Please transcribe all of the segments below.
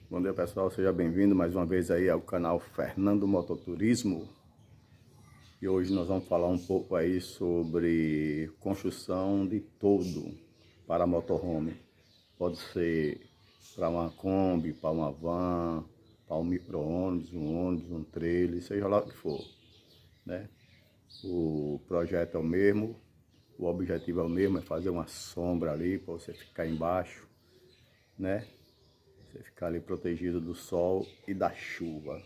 Bom dia, pessoal, seja bem-vindo mais uma vez aí ao canal Fernando Mototurismo. E hoje nós vamos falar um pouco aí sobre construção de toldo para motorhome. Pode ser para uma Kombi, para uma van, para um micro-ônibus, um trailer, seja lá o que for, né? O projeto é o mesmo, o objetivo é o mesmo, é fazer uma sombra ali para você ficar embaixo, né? Você ficar ali protegido do sol e da chuva.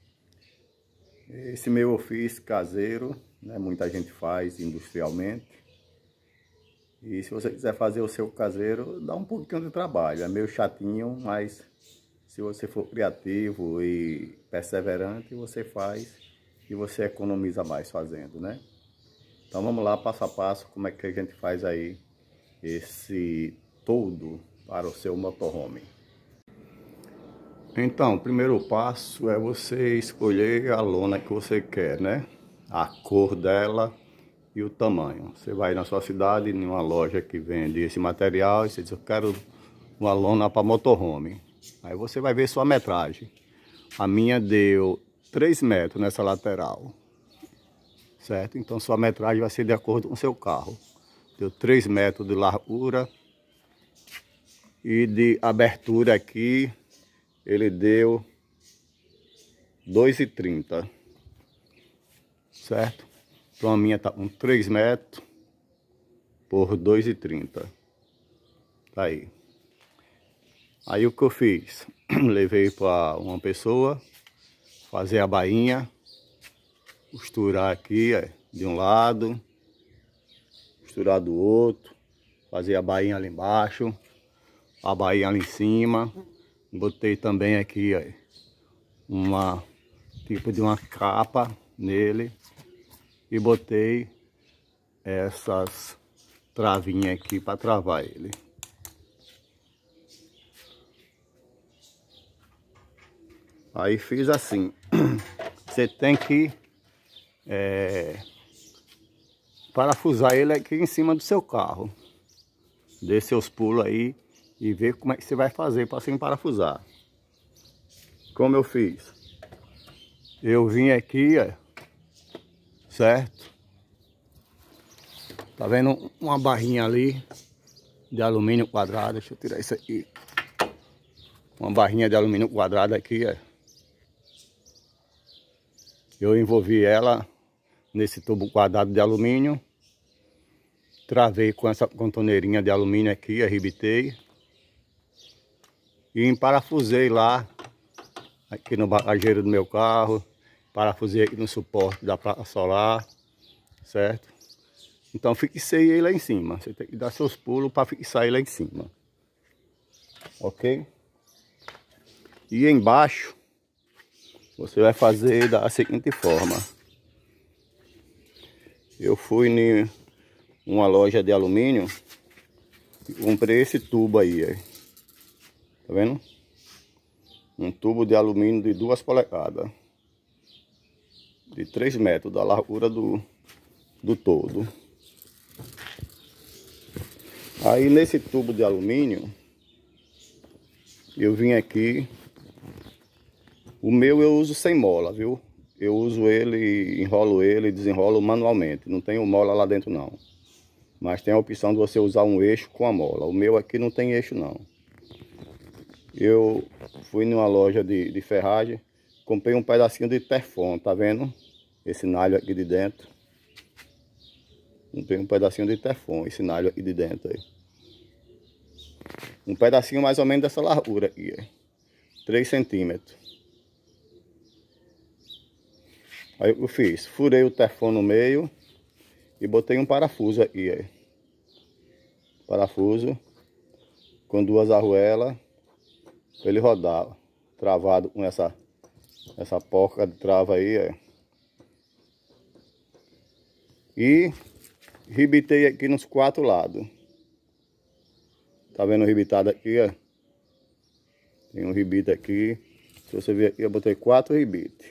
Esse meu eu fiz caseiro, né? Muita gente faz industrialmente. E se você quiser fazer o seu caseiro, dá um pouquinho de trabalho. É meio chatinho, mas se você for criativo e perseverante, você faz e você economiza mais fazendo, né? Então vamos lá, passo a passo, como é que a gente faz aí esse toldo para o seu motorhome. Então, o primeiro passo é você escolher a lona que você quer, né? A cor dela e o tamanho. Você vai na sua cidade, em uma loja que vende esse material, e você diz, eu quero uma lona para motorhome. Aí você vai ver sua metragem. A minha deu 3 metros nessa lateral, certo? Então sua metragem vai ser de acordo com o seu carro. Deu 3 metros de largura e de abertura aqui. Ele deu 2,30, certo? Então a minha tá com 3 metros por 2,30. Tá aí. Aí o que eu fiz? Levei para uma pessoa fazer a bainha, costurar aqui de um lado, costurar do outro, fazer a bainha ali embaixo, a bainha ali em cima. Botei também aqui uma tipo de uma capa nele e botei essas travinhas aqui para travar ele. Aí fiz assim. Você tem que parafusar ele aqui em cima do seu carro. Dê seus pulos aí e ver como é que você vai fazer para se parafusar. Como eu fiz? Eu vim aqui, certo? Tá vendo uma barrinha ali de alumínio quadrado? Deixa eu tirar isso aqui. Uma barrinha de alumínio quadrado aqui, Eu envolvi ela nesse tubo quadrado de alumínio. Travei com essa contoneirinha de alumínio aqui, arrebitei. E parafusei lá, aqui no bagageiro do meu carro. Parafusei aqui no suporte da placa solar, certo? Então fixei ele lá em cima. Você tem que dar seus pulos para fixar ele lá em cima. Ok? E embaixo, você vai fazer da seguinte forma. Eu fui em uma loja de alumínio e comprei esse tubo aí, Tá vendo? Um tubo de alumínio de 2 polegadas. De 3 metros da largura do todo. Aí nesse tubo de alumínio, eu vim aqui. O meu eu uso sem mola, viu? Eu uso ele, enrolo ele, desenrolo manualmente. Não tem mola lá dentro não. Mas tem a opção de você usar um eixo com a mola. O meu aqui não tem eixo não. Eu fui numa loja de ferragem, comprei um pedacinho de Teflon, tá vendo? Esse nalho aqui de dentro. Comprei um pedacinho de Teflon, esse nalho aqui de dentro aí. Um pedacinho mais ou menos dessa largura aqui, 3 centímetros. Aí eu fiz, furei o Teflon no meio e botei um parafuso aqui, Parafuso com 2 arruelas para ele rodar, travado com essa porca de trava aí, E rebitei aqui nos 4 lados. Tá vendo o rebitado aqui, Tem um rebite aqui. Se você ver aqui, eu botei 4 rebites.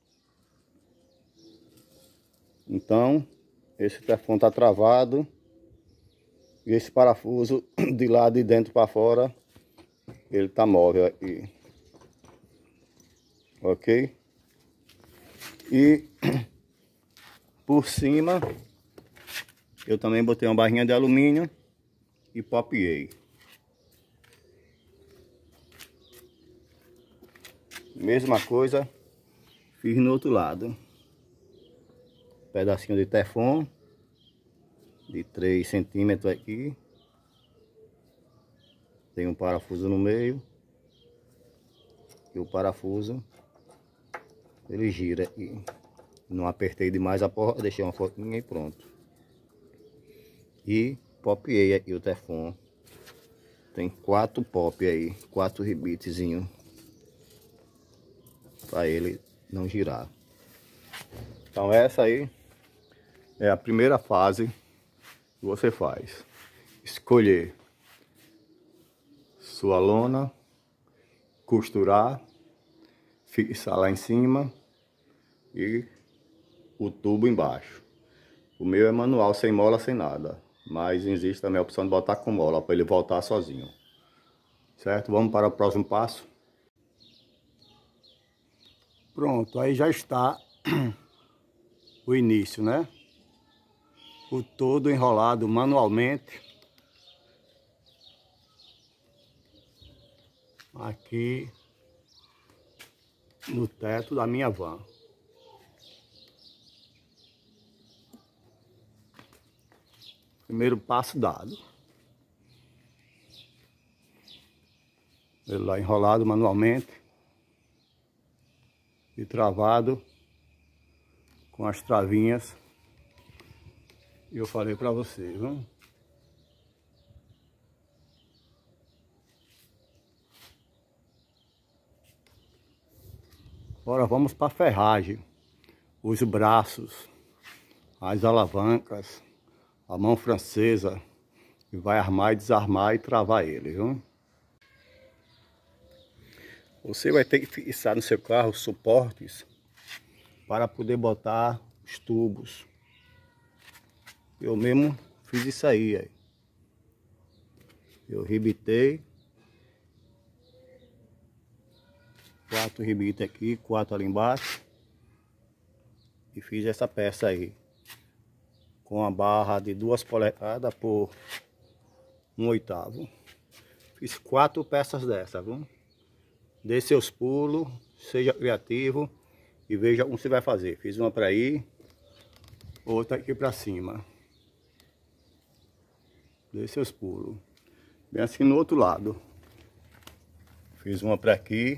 Então, esse Teflon tá travado. E esse parafuso de lá de dentro para fora, ele tá móvel aqui. ok? E por cima eu também botei uma barrinha de alumínio e popiei. Mesma coisa fiz no outro lado. Pedacinho de teflon de 3 centímetros aqui. Tem um parafuso no meio. E o parafuso ele gira aqui. Não apertei demais a porta, deixei uma fotinha e pronto. E popiei aqui o teflon. Tem 4 pop aí, 4 rebitezinhos, para ele não girar. Então essa aí é a primeira fase que você faz. Escolher sua lona, costurar, fixar lá em cima e o tubo embaixo. O meu é manual, sem mola, sem nada. Mas existe também a opção de botar com mola, para ele voltar sozinho. Certo? Vamos para o próximo passo. Pronto, aí já está o início, né? O todo enrolado manualmente. Aqui no teto da minha van. Primeiro passo dado. Ele lá enrolado manualmente e travado com as travinhas. E eu falei para vocês, viu? Agora vamos para a ferragem. Os braços, as alavancas, a mão francesa, que vai armar e desarmar e travar ele, viu? Você vai ter que fixar no seu carro suportes para poder botar os tubos. Eu mesmo fiz isso aí. Eu rebitei 4 rebites aqui, 4 ali embaixo. E fiz essa peça aí com a barra de 2 polegadas por 1/8. Fiz 4 peças dessa, viu? Dê seus pulos, seja criativo e veja como você vai fazer. Fiz uma para ir, outra aqui para cima. Dê seus pulos. Bem assim no outro lado. Fiz uma para aqui.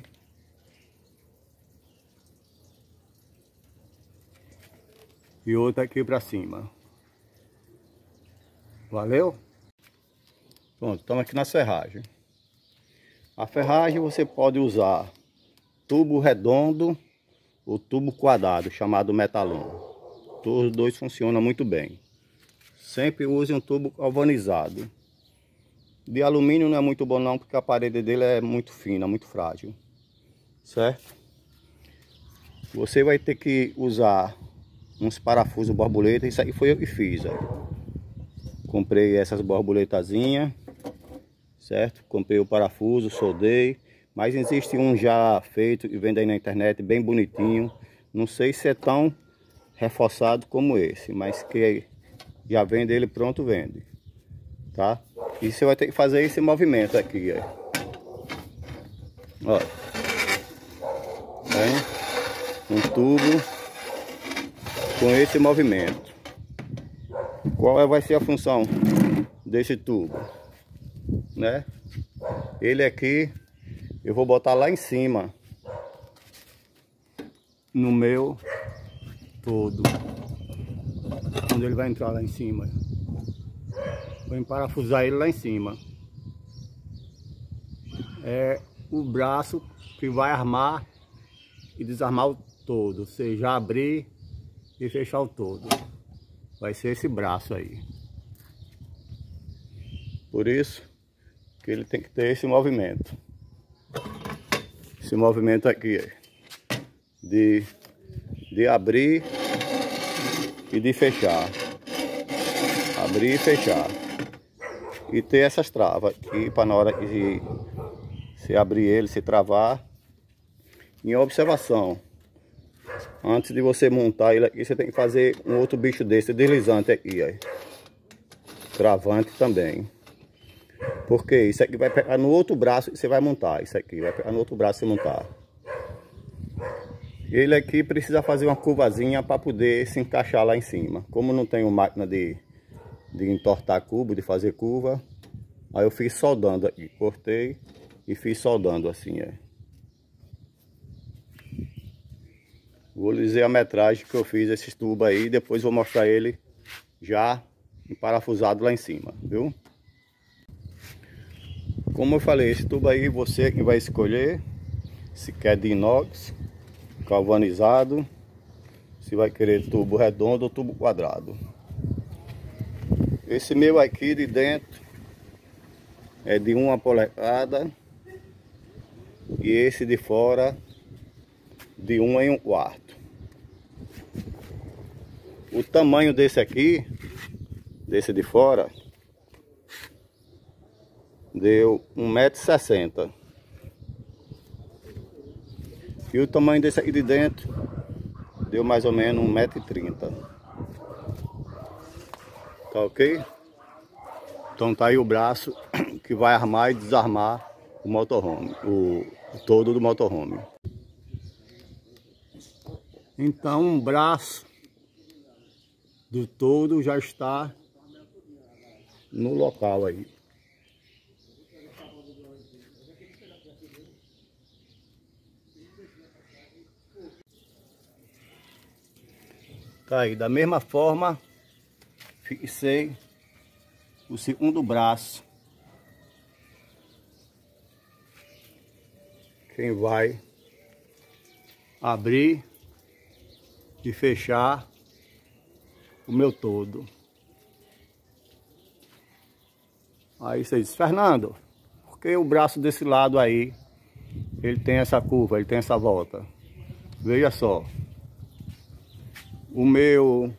E outra aqui para cima. Valeu? Pronto, estamos aqui na ferragem. A ferragem você pode usar tubo redondo ou tubo quadrado, chamado metalon. Todos os dois funcionam muito bem. Sempre use um tubo galvanizado. De alumínio não é muito bom não, porque a parede dele é muito fina, muito frágil. Certo? Você vai ter que usar uns parafusos borboleta. Isso aí foi eu que fiz, ó. Comprei essas borboletazinhas, certo? Comprei o parafuso, soldei. Mas existe um já feito e vende aí na internet, bem bonitinho. Não sei se é tão reforçado como esse, mas que já vende ele pronto, vende. Tá? E você vai ter que fazer esse movimento aqui, ó. Ó. Tem um tubo com esse movimento. Qual vai ser a função desse tubo, né? Ele aqui eu vou botar lá em cima no meu todo, quando ele vai entrar lá em cima. Vou emparafusar ele lá em cima. É o braço que vai armar e desarmar o todo, ou seja, abrir e fechar o todo. Vai ser esse braço aí. Por isso que ele tem que ter esse movimento. Esse movimento aqui de abrir e de fechar. Abrir e fechar. E ter essas travas aqui para na hora que se abrir ele, se travar, em observação. Antes de você montar ele aqui, você tem que fazer um outro bicho desse, deslizante aqui, ó. Travante também. Porque isso aqui vai pegar no outro braço e você vai montar. Isso aqui vai pegar no outro braço e montar. Ele aqui precisa fazer uma curvazinha para poder se encaixar lá em cima. Como não tenho máquina de entortar cubo, de fazer curva, aí eu fiz soldando aqui. Cortei e fiz soldando assim, é. Vou lhe dizer a metragem que eu fiz esses tubos aí. Depois vou mostrar ele já parafusado lá em cima, viu? Como eu falei, esse tubo aí você que vai escolher. Se quer de inox, galvanizado, se vai querer tubo redondo ou tubo quadrado. Esse meu aqui de dentro é de 1 polegada e esse de fora de 1 em 1/4. O tamanho desse aqui, desse de fora, deu 1,60 m. E o tamanho desse aqui de dentro deu mais ou menos 1,30 m. Tá ok? Então tá aí o braço que vai armar e desarmar o motorhome, o todo do motorhome. Então um braço do todo já está no local aí. Tá aí, da mesma forma, fixei o segundo braço. Quem vai abrir e fechar o meu todo. Aí você diz, Fernando, por que o braço desse lado aí, ele tem essa curva, ele tem essa volta? Veja só. O meu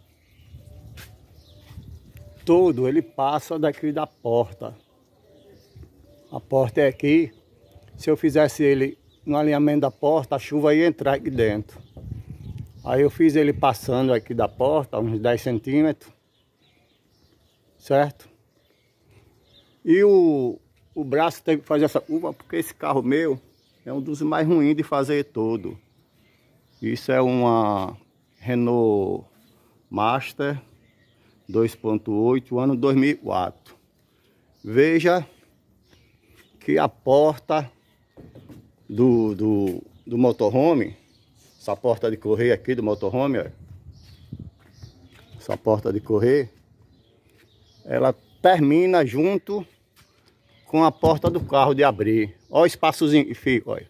todo, ele passa daqui da porta. A porta é aqui. Se eu fizesse ele no alinhamento da porta, a chuva ia entrar aqui dentro. Aí eu fiz ele passando aqui da porta, uns 10 centímetros. Certo? E o braço teve que fazer essa curva porque esse carro meu é um dos mais ruins de fazer todo. Isso é uma Renault Master 2.8, ano 2004. Veja que a porta do motorhome, essa porta de correr aqui do motorhome, ó, essa porta de correr, ela termina junto com a porta do carro de abrir. Olha o espaçozinho que fica, olha.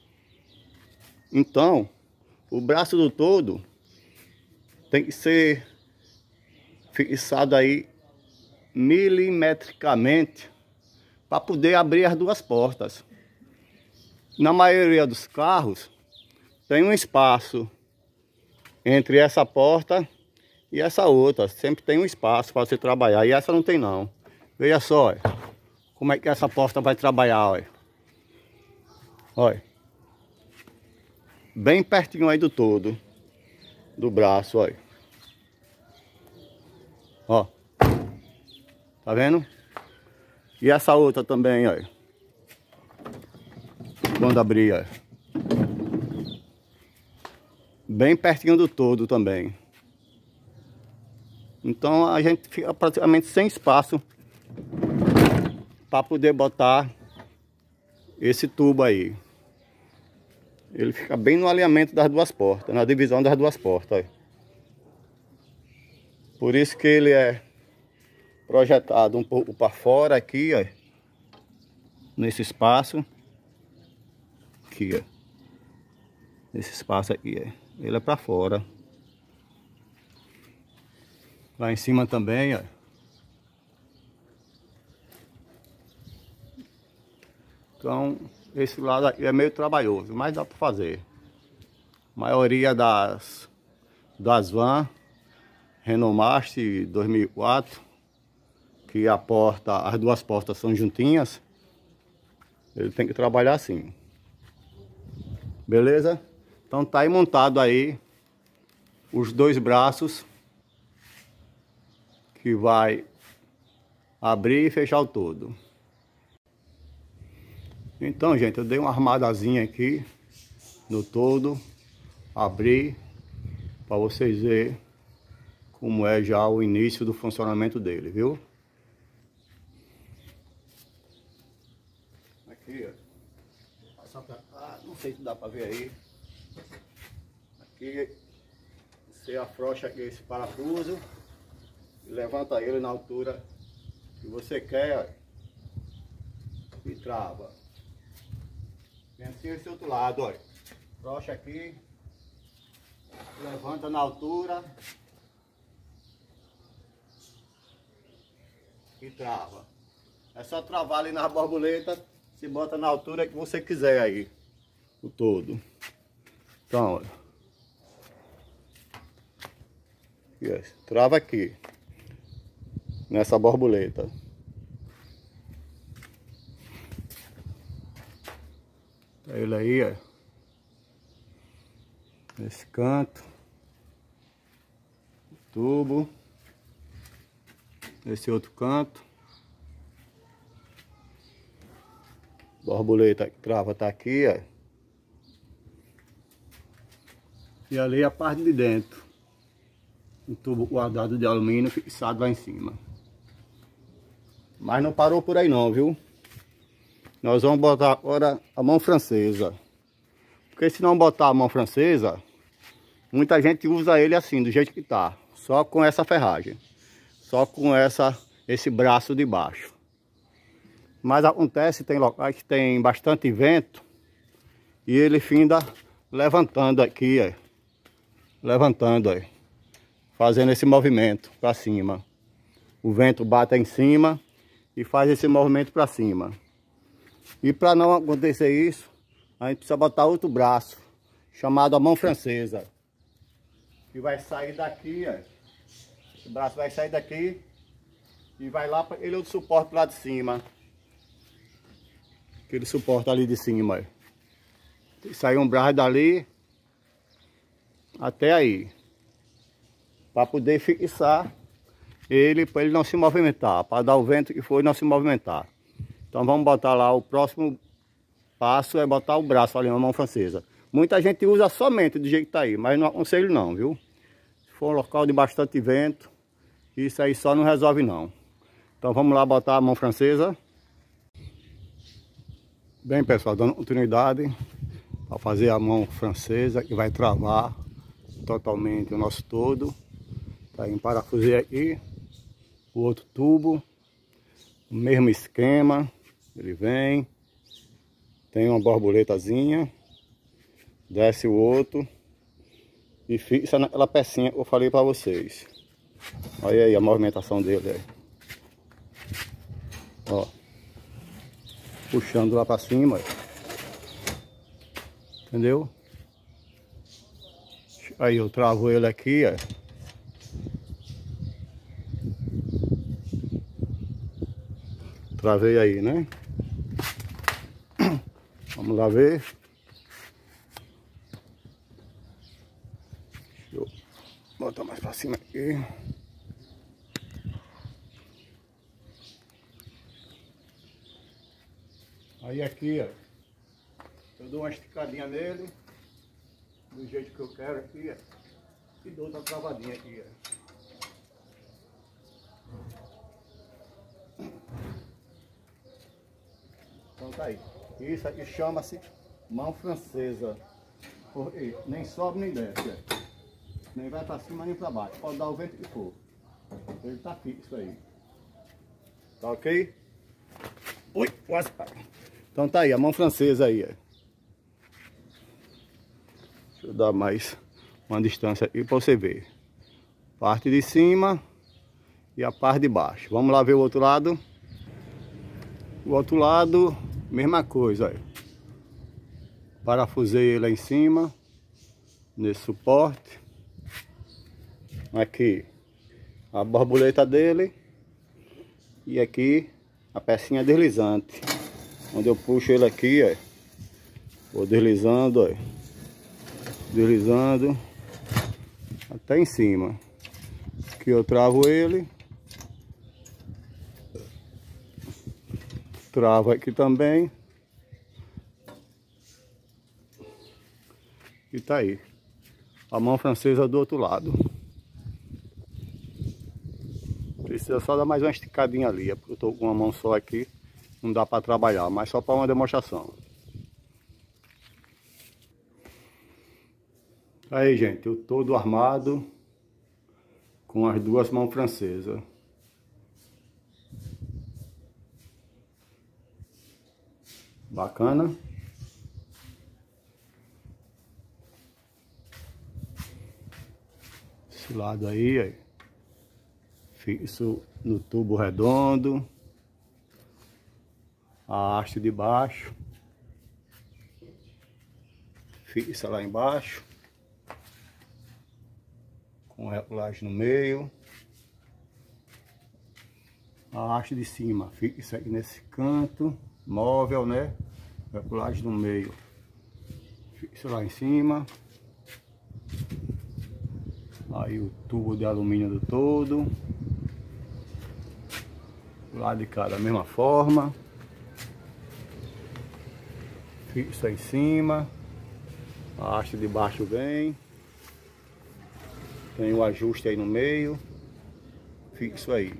Então, o braço do todo tem que ser fixado aí milimetricamente para poder abrir as duas portas. Na maioria dos carros tem um espaço entre essa porta e essa outra. Sempre tem um espaço para você trabalhar. E essa não tem não. Veja só, olha, como é que essa porta vai trabalhar, olha. Olha. Bem pertinho aí do todo. Do braço, olha. Ó. Tá vendo? E essa outra também, olha. Quando abrir, olha. Bem pertinho do todo também. Então a gente fica praticamente sem espaço para poder botar esse tubo aí. Ele fica bem no alinhamento das duas portas, na divisão das duas portas, olha. Por isso que ele é projetado um pouco para fora aqui, ó, nesse espaço aqui, ó, nesse espaço aqui, ó, ele é para fora. Lá em cima também, ó. Então esse lado aqui é meio trabalhoso, mas dá para fazer. A maioria das vans Renault Master 2004, que a porta, as duas portas são juntinhas, ele tem que trabalhar assim. Beleza? Então tá aí montado aí os dois braços que vai abrir e fechar o todo. Então, gente, eu dei uma armadazinha aqui no todo, abri para vocês verem como é já o início do funcionamento dele, viu? Aqui, ó. Passar pra cá, não sei se dá para ver aí. Aqui, você afrouxa aqui esse parafuso e levanta ele na altura que você quer e trava. Vem assim esse outro lado, olha. Afrouxa aqui, levanta na altura e trava. É só travar ali nas borboletas, se bota na altura que você quiser aí, o todo. Então, olha. Aqui, trava aqui, nessa borboleta. Tá ele aí, ó. Nesse canto. Tubo. Nesse outro canto. Borboleta que trava tá aqui, ó. E ali a parte de dentro. Um tubo guardado de alumínio fixado lá em cima. Mas não parou por aí não, viu? Nós vamos botar agora a mão francesa. Porque se não botar a mão francesa, muita gente usa ele assim, do jeito que tá. Só com essa ferragem. Só com esse braço de baixo. Mas acontece, tem locais que tem bastante vento. E ele finda levantando aqui, ó. Levantando, ó. Fazendo esse movimento para cima. O vento bate em cima e faz esse movimento para cima. E para não acontecer isso, a gente precisa botar outro braço, chamado a mão francesa. Que vai sair daqui, ó. Esse braço vai sair daqui e vai lá para ele outro suporte lá de cima. Aquele suporte ali de cima, ó. Sai um braço dali até aí. Para poder fixar ele, para ele não se movimentar, para dar o vento que for e não se movimentar. Então vamos botar lá, o próximo passo é botar o braço ali na mão francesa. Muita gente usa somente do jeito que tá aí, mas não aconselho não, viu? Se for um local de bastante vento, isso aí só não resolve não. Então vamos lá botar a mão francesa. Bem, pessoal, dando continuidade para fazer a mão francesa, que vai travar totalmente o nosso todo. Tá aí, parafusei aqui o outro tubo, o mesmo esquema. Ele vem, tem uma borboletazinha, desce o outro e fixa naquela pecinha que eu falei para vocês. Olha aí a movimentação dele aí. Ó, puxando lá para cima, entendeu? Aí eu travo ele aqui, ó. Travei aí, né? Vamos lá ver. Deixa eu botar mais pra cima aqui. Aí aqui, ó. Eu dou uma esticadinha nele. Do jeito que eu quero aqui, ó. E dou outra travadinha aqui, ó. Então tá aí. Isso aqui chama-se mão francesa. Porque nem sobe nem desce. Nem vai para cima nem para baixo. Pode dar o vento que for. Ele tá fixo aí. Tá ok? Ui, quase. Então tá aí, a mão francesa aí. Deixa eu dar mais uma distância aqui para você ver. Parte de cima e a parte de baixo. Vamos lá ver o outro lado. O outro lado, mesma coisa, olha. Parafusei ele lá em cima, nesse suporte. Aqui a borboleta dele. E aqui a pecinha deslizante. Onde eu puxo ele aqui, ó. Vou deslizando, ó. deslizando até em cima. Aqui eu travo ele. Travo aqui também. E tá aí. A mão francesa do outro lado. Precisa só dar mais uma esticadinha ali. Porque eu tô com uma mão só aqui. Não dá para trabalhar, mas só para uma demonstração. Aí, gente, eu todo armado com as duas mãos francesas. Bacana. Esse lado aí. Fixo no tubo redondo. A haste de baixo. Fixa lá embaixo. Com regulagem no meio. A haste de cima fixa aqui nesse canto. Móvel, né? Regulagem no meio. Fixa lá em cima. Aí o tubo de alumínio do todo. Lá de cá da mesma forma. Fixa em cima. A haste de baixo vem. Tem o ajuste aí no meio. Fixo aí.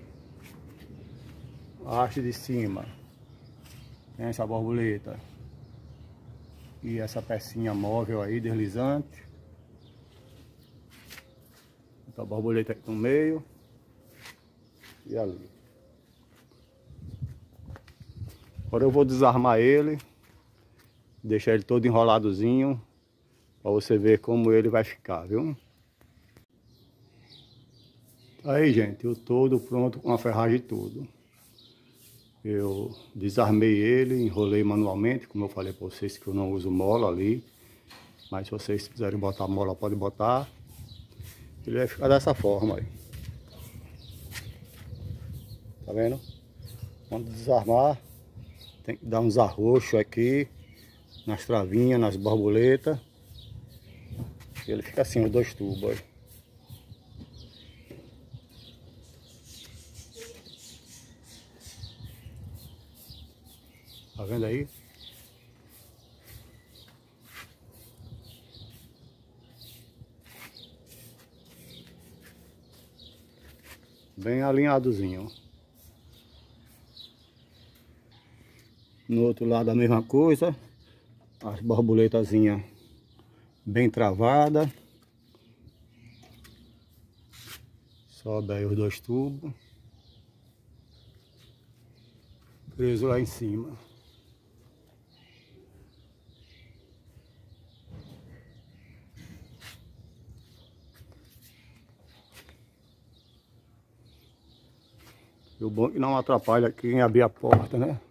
A haste de cima. Tem essa borboleta. E essa pecinha móvel aí, deslizante. A borboleta aqui no meio. E ali. Agora eu vou desarmar ele. Deixar ele todo enroladozinho. Para você ver como ele vai ficar, viu? Aí, gente, eu todo pronto com a ferragem e tudo. Eu desarmei ele, enrolei manualmente, como eu falei para vocês que eu não uso mola ali. Mas se vocês quiserem botar mola, pode botar. Ele vai ficar dessa forma aí. Tá vendo? Quando desarmar, tem que dar uns arroxos aqui, nas travinhas, nas borboletas. Ele fica assim, os dois tubos aí. Tá vendo aí? Bem alinhadozinho. No outro lado a mesma coisa. As borboletazinhas bem travadas. Sobe aí os dois tubos. Preso lá em cima. E o bom é que não atrapalha quem abrir a porta, né?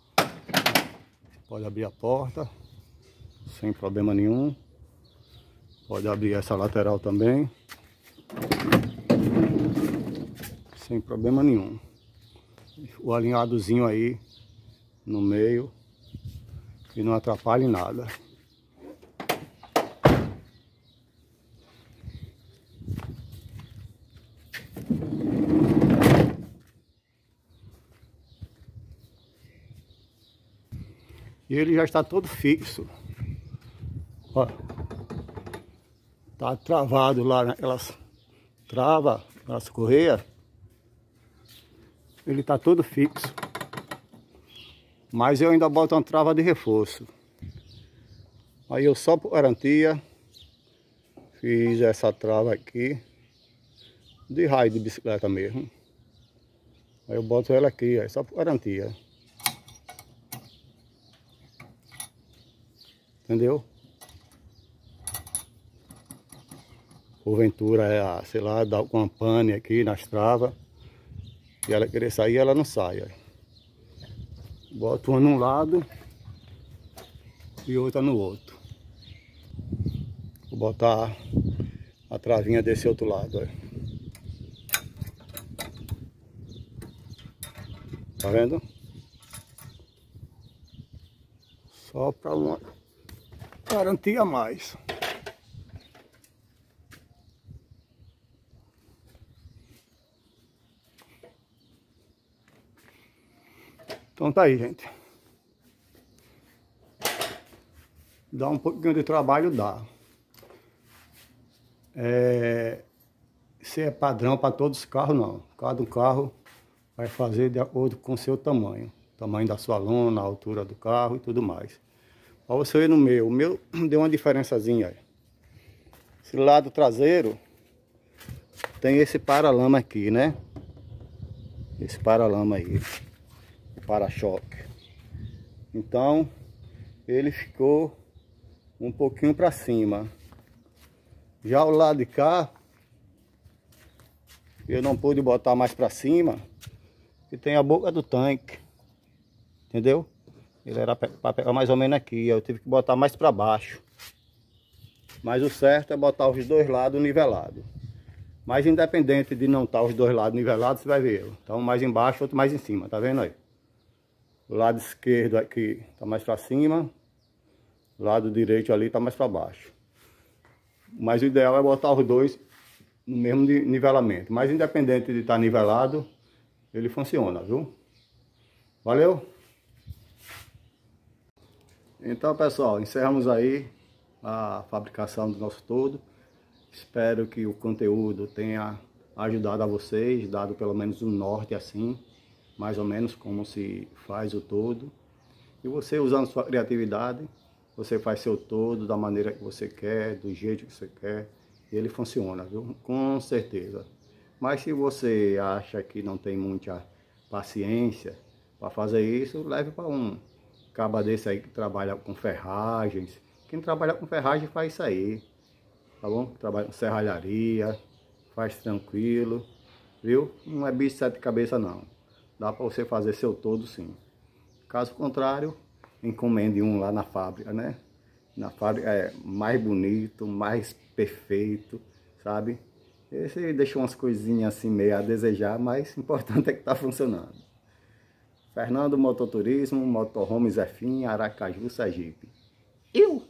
Pode abrir a porta sem problema nenhum. Pode abrir essa lateral também sem problema nenhum. O alinhadozinho aí no meio e não atrapalha em nada. E ele já está todo fixo. Ó, tá travado lá naquelas travas, nas correias. Ele tá todo fixo. Mas eu ainda boto uma trava de reforço. Aí eu só por garantia fiz essa trava aqui de raio de bicicleta mesmo. Aí eu boto ela aqui, ó, só por garantia. Entendeu? Porventura, sei lá, dá alguma pane aqui nas travas e ela querer sair, ela não sai. Ó. Boto uma num lado e outra no outro. Vou botar a travinha desse outro lado. Ó. Tá vendo? Só para uma garantia a mais. Então tá aí, gente. Dá um pouquinho de trabalho, dá. Se é padrão para todos os carros, não. Cada carro vai fazer de acordo com o seu tamanho. Tamanho da sua lona, a altura do carro e tudo mais. Para você ir no meu, o meu deu uma diferençazinha aí. Esse lado traseiro tem esse paralama aqui, né? Esse paralama aí, o para-choque. Então, ele ficou um pouquinho para cima. Já o lado de cá, eu não pude botar mais para cima, que tem a boca do tanque, entendeu? Ele era para pegar mais ou menos aqui, eu tive que botar mais para baixo. Mas o certo é botar os dois lados nivelados. Mas independente de não estar os dois lados nivelados, você vai ver. Então, um mais embaixo, outro mais em cima, tá vendo aí? O lado esquerdo aqui tá mais para cima, o lado direito ali tá mais para baixo. Mas o ideal é botar os dois no mesmo nivelamento. Mas independente de estar nivelado, ele funciona, viu? Valeu? Então, pessoal, encerramos aí a fabricação do nosso todo. Espero que o conteúdo tenha ajudado a vocês, dado pelo menos um norte assim, mais ou menos como se faz o todo. E você, usando sua criatividade, você faz seu todo da maneira que você quer, do jeito que você quer, e ele funciona, viu? Com certeza. Mas se você acha que não tem muita paciência para fazer isso, leve para um caba desse aí que trabalha com ferragens. Quem trabalha com ferragem faz isso aí, tá bom? Trabalha com serralharia, faz tranquilo, viu? Não é bicho de sete cabeças não. Dá para você fazer seu todo sim. Caso contrário, encomende um lá na fábrica, né? Na fábrica é mais bonito, mais perfeito, sabe? Esse deixa umas coisinhas assim meio a desejar, mas o importante é que tá funcionando. Fernando Mototurismo, Motorhome Zé Fim, Aracaju, Sergipe. Eu!